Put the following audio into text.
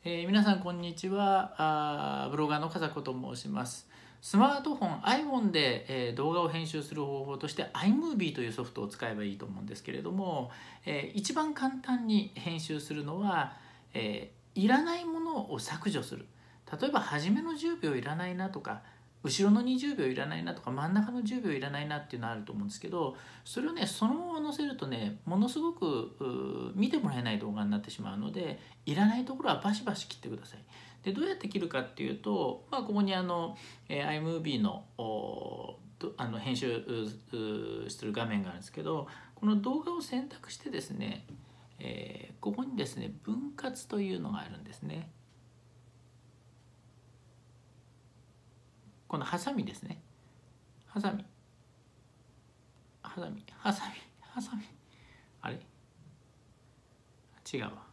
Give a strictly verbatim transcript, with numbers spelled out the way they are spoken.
えー皆さんこんにちは。あーブロガーの風子と申します。スマートフォン iPhone で、えー動画を編集する方法として iMovie というソフトを使えばいいと思うんですけれども、えー一番簡単に編集するのは、えーいらないものを削除する。例えば初めのじゅうびょういらないなとか、後ろのにじゅうびょういらないなとか、真ん中のじゅうびょういらないなっていうのあると思うんですけど、それをねそのまま載せるとね、ものすごくうー見てもらえない動画になってしまうので、いらないところはバシバシ切ってください。でどうやって切るかっていうと、まあ、ここにあの、えー iMovie のおどあの編集ううする画面があるんですけど、この動画を選択してですね、えーここにですね分割というのがあるんですね。このハサミですね。ハサミハサミハサミハサミあれ違うわ。